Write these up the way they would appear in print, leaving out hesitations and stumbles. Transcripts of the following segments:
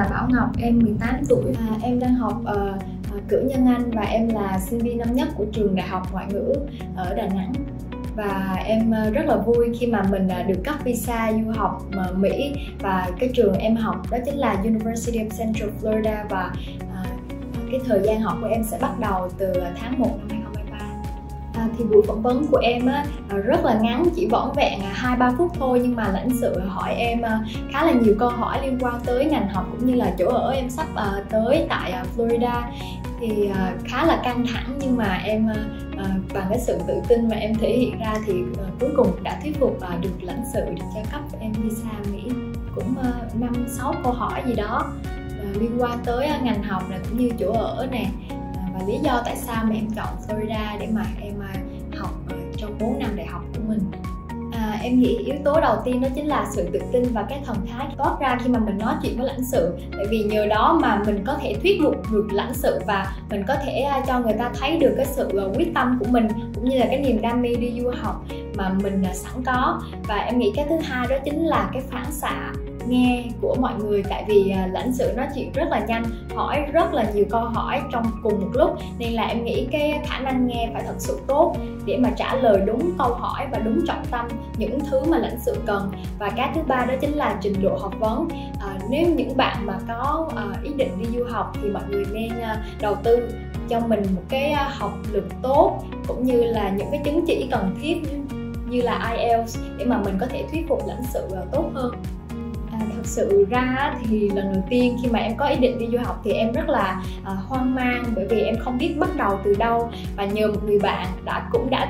là Bảo Ngọc, em 18 tuổi. Em đang học cử nhân Anh và em là sinh viên năm nhất của trường Đại học Ngoại ngữ ở Đà Nẵng. Và em rất là vui khi mà mình được cấp visa du học Mỹ, và cái trường em học đó chính là University of Central Florida, và cái thời gian học của em sẽ bắt đầu từ tháng 1 năm 2023. Thì buổi phỏng vấn của em rất là ngắn, chỉ vỏn vẹn 2-3 phút thôi, nhưng mà lãnh sự hỏi em khá là nhiều câu hỏi liên quan tới ngành học cũng như là chỗ ở em sắp tới tại Florida. Thì khá là căng thẳng, nhưng mà em bằng cái sự tự tin mà em thể hiện ra thì cuối cùng đã thuyết phục được lãnh sự để cho cấp em visa Mỹ. Cũng 5-6 câu hỏi gì đó liên quan tới ngành học này cũng như chỗ ở nè, và lý do tại sao mà em chọn Florida để mà em học trong 4 năm đại học của mình. Em nghĩ yếu tố đầu tiên đó chính là sự tự tin và cái thần thái toát ra khi mà mình nói chuyện với lãnh sự. Tại vì nhờ đó mà mình có thể thuyết phục được lãnh sự và mình có thể cho người ta thấy được cái sự quyết tâm của mình cũng như là cái niềm đam mê đi du học mà mình sẵn có. Và em nghĩ cái thứ hai đó chính là cái phản xạ nghe của mọi người, tại vì lãnh sự nói chuyện rất là nhanh, hỏi rất là nhiều câu hỏi trong cùng một lúc, nên là em nghĩ cái khả năng nghe phải thật sự tốt để mà trả lời đúng câu hỏi và đúng trọng tâm những thứ mà lãnh sự cần. Và cái thứ ba đó chính là trình độ học vấn. Nếu những bạn mà có ý định đi du học thì mọi người nên đầu tư cho mình một cái học lực tốt cũng như là những cái chứng chỉ cần thiết như là IELTS để mà mình có thể thuyết phục lãnh sự tốt hơn. Thật sự ra thì lần đầu tiên khi mà em có ý định đi du học thì em rất là hoang mang, bởi vì em không biết bắt đầu từ đâu, và nhờ một người bạn cũng đã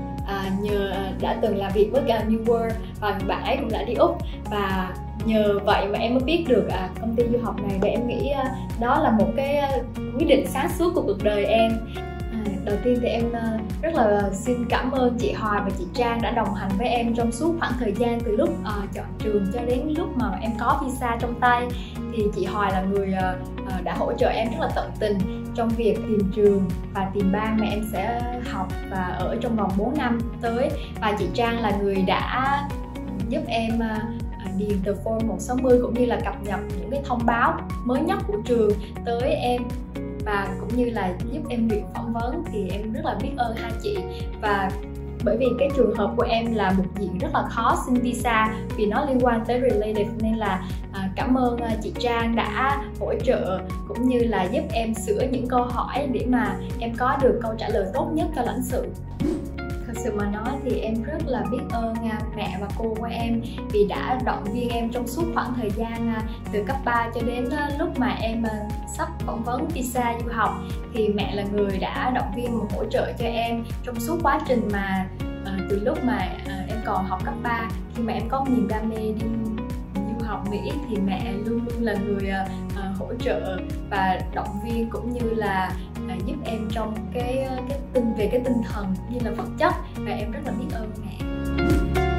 từng làm việc với New World, và bạn ấy cũng đã đi Úc, và nhờ vậy mà em mới biết được công ty du học này, và em nghĩ đó là một cái quyết định sáng suốt của cuộc đời em. Đầu tiên thì em rất là xin cảm ơn chị Hoài và chị Trang đã đồng hành với em trong suốt khoảng thời gian từ lúc chọn trường cho đến lúc mà em có visa trong tay. Thì chị Hoài là người đã hỗ trợ em rất là tận tình trong việc tìm trường và tìm bang mà em sẽ học và ở trong vòng 4 năm tới. Và chị Trang là người đã giúp em điền tờ form 160 cũng như là cập nhật những cái thông báo mới nhất của trường tới em, và cũng như là giúp em luyện phỏng vấn. Thì em rất là biết ơn hai chị. Và bởi vì cái trường hợp của em là một diện rất là khó xin visa vì nó liên quan tới relative, nên là cảm ơn chị Trang đã hỗ trợ cũng như là giúp em sửa những câu hỏi để mà em có được câu trả lời tốt nhất cho lãnh sự. Thật sự mà nói thì em rất là biết ơn mẹ và cô của em vì đã động viên em trong suốt khoảng thời gian từ cấp 3 cho đến lúc mà em sắp phỏng vấn visa du học. Thì mẹ là người đã động viên và hỗ trợ cho em trong suốt quá trình mà từ lúc mà em còn học cấp 3. Khi mà em có niềm đam mê đi du học Mỹ thì mẹ luôn luôn là người hỗ trợ và động viên cũng như là giúp em trong về cái tinh thần cũng như là vật chất, và em rất là biết ơn mẹ.